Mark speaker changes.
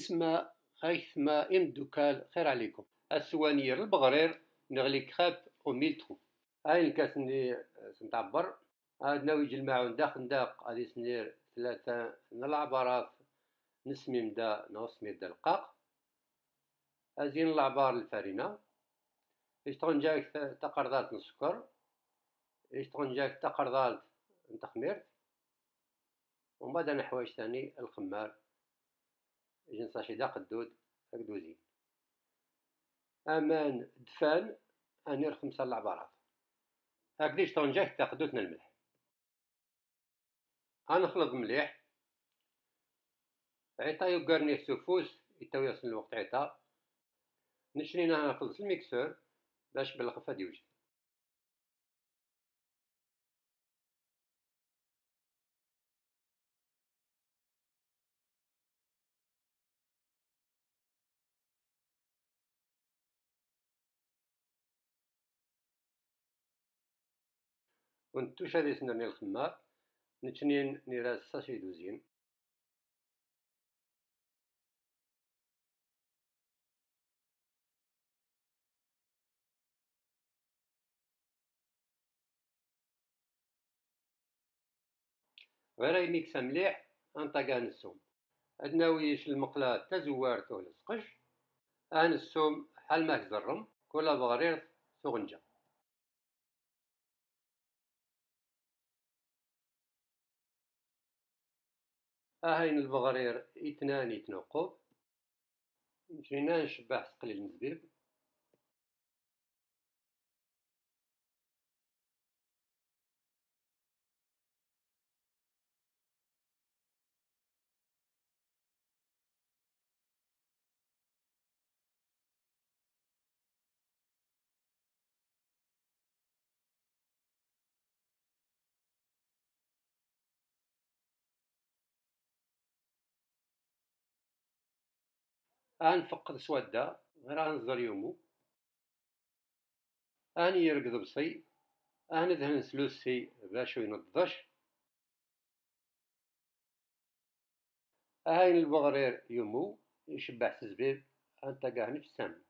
Speaker 1: اسما أيثما إمدوكال خير عليكم السوانير البغرير نغلي كخاب وميلتو هاي الكاسني سنتعبر هاد ناوي يجمعون داخل داق غادي سنير ثلاثة العبارات نسميم دا نوسمي دا القاق هازين العبار الفارنة يشتغل جاك تقرضات السكر يشتغل جاك تقرضات نتخميرت ومن بعد أنا حوايج ثاني الخمار جنساشي دا قدود هكدوزين أمان دفان أنير 5 العبارات هكذا يشتغل جاك تاخدوتنا الملح غنخلط مليح عيطا يوكرني سوفوس يتاو يصل الوقت عيطا نشرينا نخلص الميكسور باش بالخفة ديوجد ونتوش هادي سنرني الخمار نتشنين نيراس ساشي دوزين غير ميكسا مليح انطاقا نسوم عندنا ويش المقلة تزوارت ولا سقش السوم حال ما كزرم كلها بغرير ثغنجة هاين البغرير اثنان يتنقب نجينا نشبع قليل الزبيب نفقد سوادة غير غنزر يومو يرقد بصي ندهن سلوسي باش ينضج هاين البغرير يومو يشبع سزبيب انت قاع نفسام